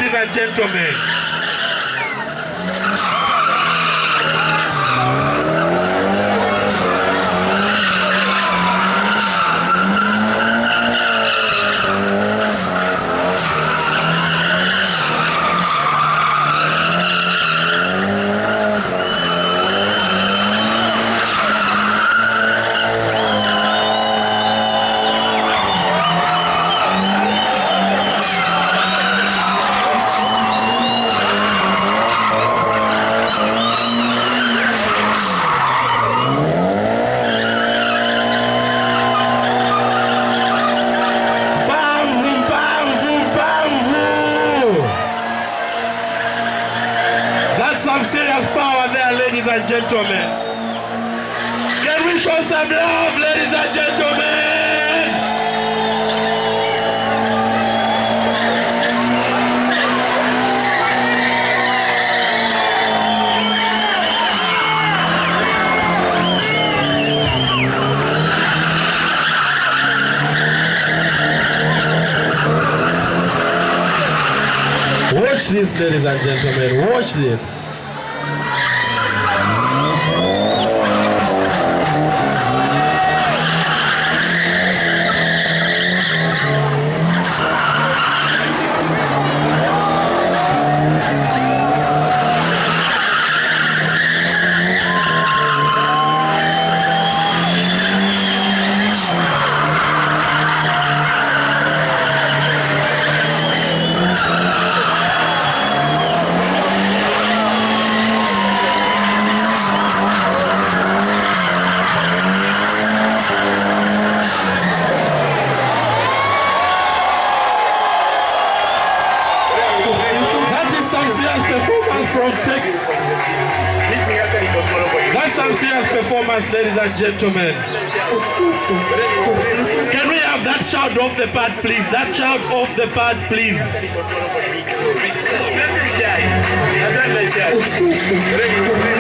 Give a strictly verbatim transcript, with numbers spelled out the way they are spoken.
ladies and gentlemen. Gentlemen, can we show some love, ladies and gentlemen? Watch this, ladies and gentlemen, watch this. That's some serious performance, ladies and gentlemen. Can we have that child off the pad, please? That child off the pad, please.